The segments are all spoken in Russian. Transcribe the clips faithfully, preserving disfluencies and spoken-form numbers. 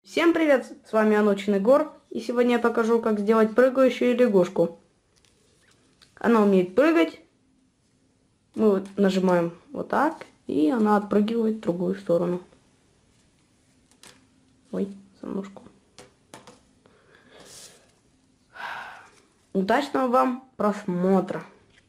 Всем привет, с вами Анучин Егор, и сегодня я покажу, как сделать прыгающую лягушку. Она умеет прыгать, мы вот нажимаем вот так, и она отпрыгивает в другую сторону. Ой, за ножку. Удачного вам просмотра!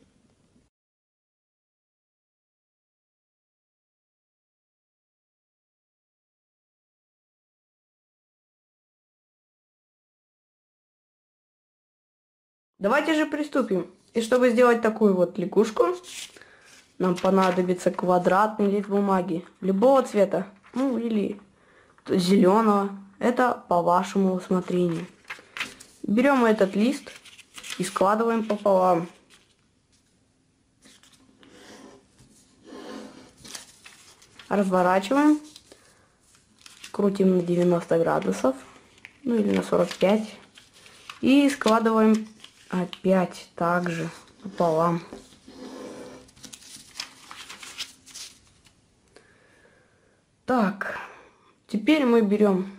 Давайте же приступим. И чтобы сделать такую вот лягушку, нам понадобится квадратный лист бумаги любого цвета, ну или зеленого. Это по вашему усмотрению. Берем этот лист и складываем пополам. Разворачиваем, крутим на девяносто градусов, ну или на сорок пять, и складываем опять также пополам. Так, теперь мы берем,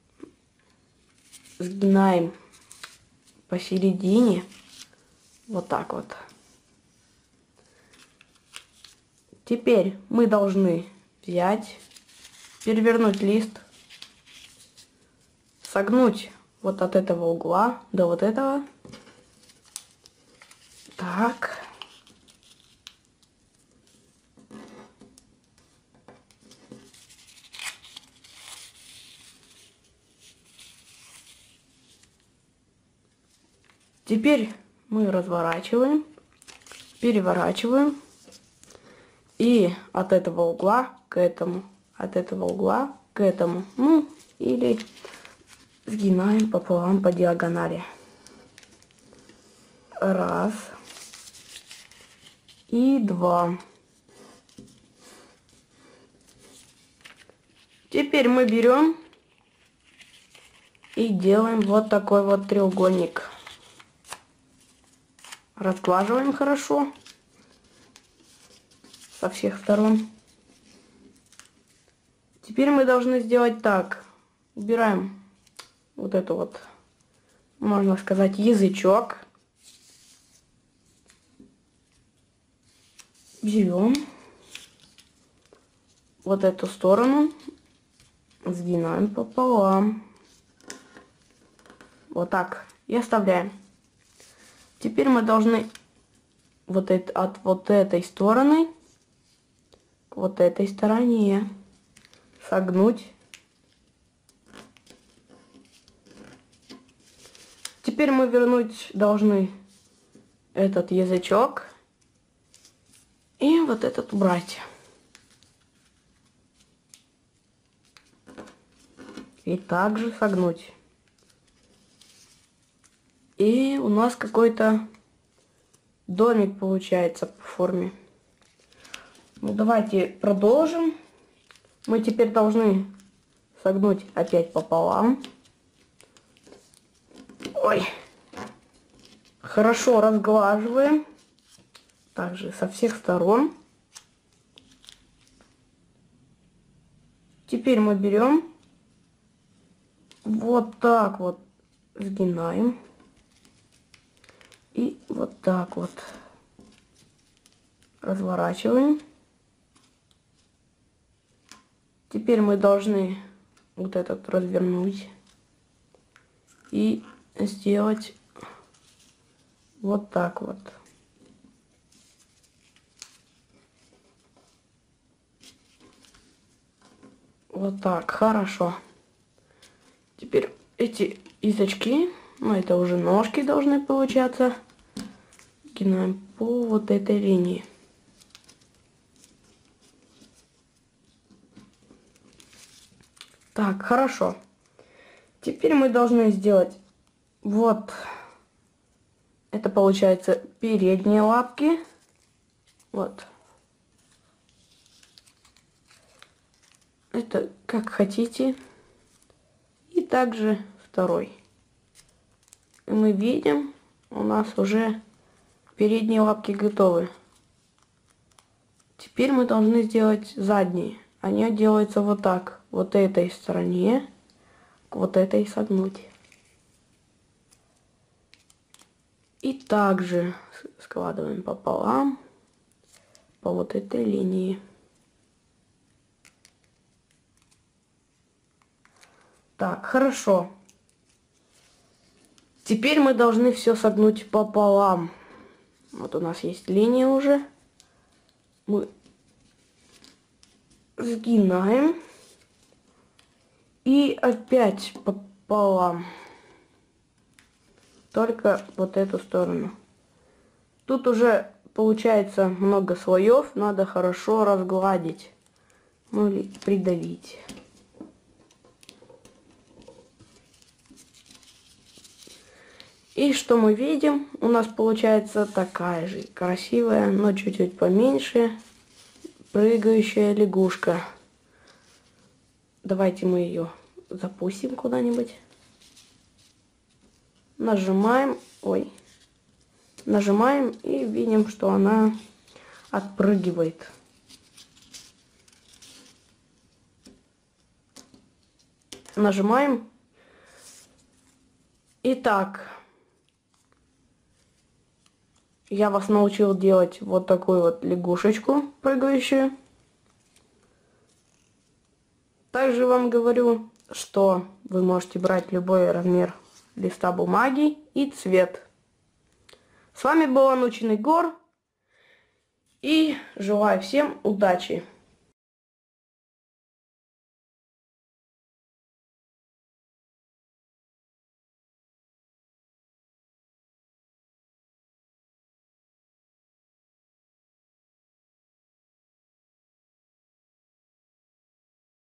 сгибаем посередине, вот так вот. Теперь мы должны взять, перевернуть лист, согнуть вот от этого угла до вот этого. Так. Теперь мы разворачиваем, переворачиваем. И от этого угла к этому, от этого угла к этому. Ну, или сгинаем пополам по диагонали. Раз. И два. Теперь мы берем и делаем вот такой вот треугольник. Разглаживаем хорошо со всех сторон. Теперь мы должны сделать так. Убираем вот это вот, можно сказать, язычок. Берем вот эту сторону, сгинаем пополам. Вот так. И оставляем. Теперь мы должны вот это, от вот этой стороны к вот этой стороне согнуть. Теперь мы вернуть должны этот язычок и вот этот убрать. И также согнуть. И у нас какой-то домик получается по форме. Ну, давайте продолжим. Мы теперь должны согнуть опять пополам. Ой. Хорошо разглаживаем. Также со всех сторон. Теперь мы берем. Вот так вот сгинаем. И вот так вот разворачиваем. Теперь мы должны вот этот развернуть и сделать вот так вот. Вот так, хорошо. Теперь эти язычки, ну это уже ножки должны получаться, гинаем по вот этой линии. Так, хорошо. Теперь мы должны сделать вот, это получается передние лапки, вот. Это как хотите. И также второй. И мы видим, у нас уже передние лапки готовы. Теперь мы должны сделать задние. Они делаются вот так, вот этой стороне. к вот этой согнуть. И также складываем пополам по вот этой линии. Так, хорошо. Теперь мы должны все согнуть пополам. Вот у нас есть линия уже. Мы сгинаем. И опять пополам. Только вот эту сторону. Тут уже получается много слоев. Надо хорошо разгладить. Ну или придавить. И что мы видим? У нас получается такая же красивая, но чуть-чуть поменьше, прыгающая лягушка. Давайте мы ее запустим куда-нибудь. Нажимаем, ой, нажимаем и видим, что она отпрыгивает. Нажимаем. Итак, я вас научил делать вот такую вот лягушечку прыгающую. Также вам говорю, что вы можете брать любой размер листа бумаги и цвет. С вами был Анучин Егор. И желаю всем удачи!